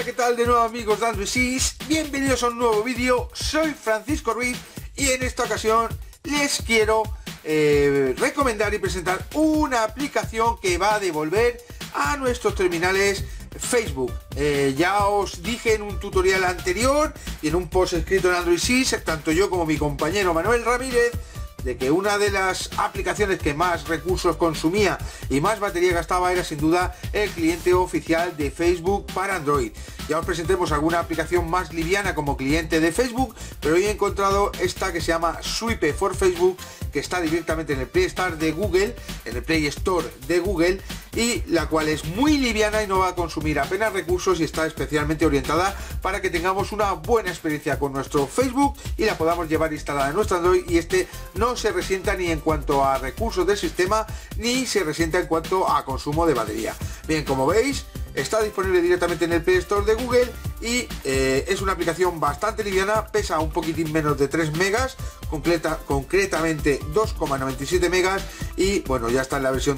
Hola, ¿qué tal de nuevo, amigos de Android Sys? Bienvenidos a un nuevo vídeo. Soy Francisco Ruiz y en esta ocasión les quiero recomendar y presentar una aplicación que va a devolver a nuestros terminales Facebook. Ya os dije en un tutorial anterior y en un post escrito en Android Sys, tanto yo como mi compañero Manuel Ramírez, de que una de las aplicaciones que más recursos consumía y más batería gastaba era sin duda el cliente oficial de Facebook para Android. Ya os presentemos alguna aplicación más liviana como cliente de Facebook, pero hoy he encontrado esta que se llama Swipe for Facebook, que está directamente en el Play Store de Google, en el Play Store de Google, y la cual es muy liviana y no va a consumir apenas recursos y está especialmente orientada para que tengamos una buena experiencia con nuestro Facebook y la podamos llevar instalada en nuestro Android y este no se resienta ni en cuanto a recursos del sistema ni se resienta en cuanto a consumo de batería. Bien, como veis, está disponible directamente en el Play Store de Google y es una aplicación bastante liviana, pesa un poquitín menos de 3 megas, concretamente 2,97 megas, y bueno, ya está en la versión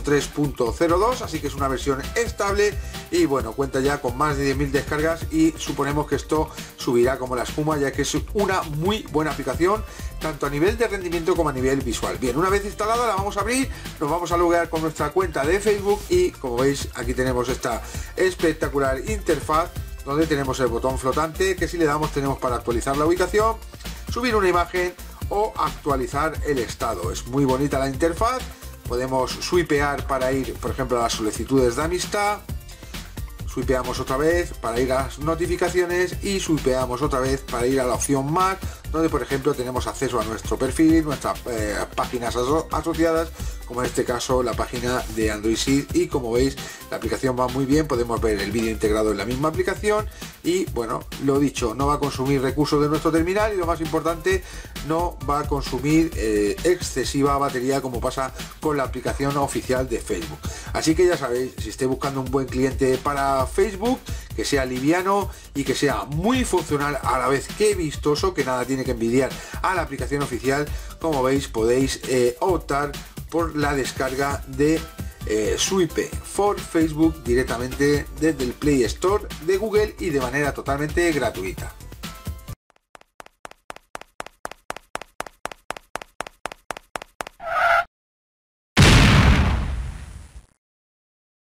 3.02, así que es una versión estable y bueno, cuenta ya con más de 10.000 descargas y suponemos que esto subirá como la espuma, ya que es una muy buena aplicación tanto a nivel de rendimiento como a nivel visual. Bien, una vez instalada la vamos a abrir, nos vamos a loguear con nuestra cuenta de Facebook y como veis aquí tenemos esta espectacular interfaz donde tenemos el botón flotante que si le damos tenemos para actualizar la ubicación, subir una imagen o actualizar el estado. Es muy bonita la interfaz, podemos swipear para ir por ejemplo a las solicitudes de amistad, swipeamos otra vez para ir a las notificaciones y swipeamos otra vez para ir a la opción Más, donde por ejemplo tenemos acceso a nuestro perfil, nuestras páginas asociadas, como en este caso la página de Android Sys, y como veis la aplicación va muy bien, podemos ver el vídeo integrado en la misma aplicación y bueno, lo dicho, no va a consumir recursos de nuestro terminal y lo más importante, no va a consumir excesiva batería como pasa con la aplicación oficial de Facebook. Así que ya sabéis, si estáis buscando un buen cliente para Facebook, que sea liviano y que sea muy funcional a la vez que vistoso, que nada tiene que envidiar a la aplicación oficial, como veis podéis optar por la descarga de Swipe for Facebook directamente desde el Play Store de Google y de manera totalmente gratuita.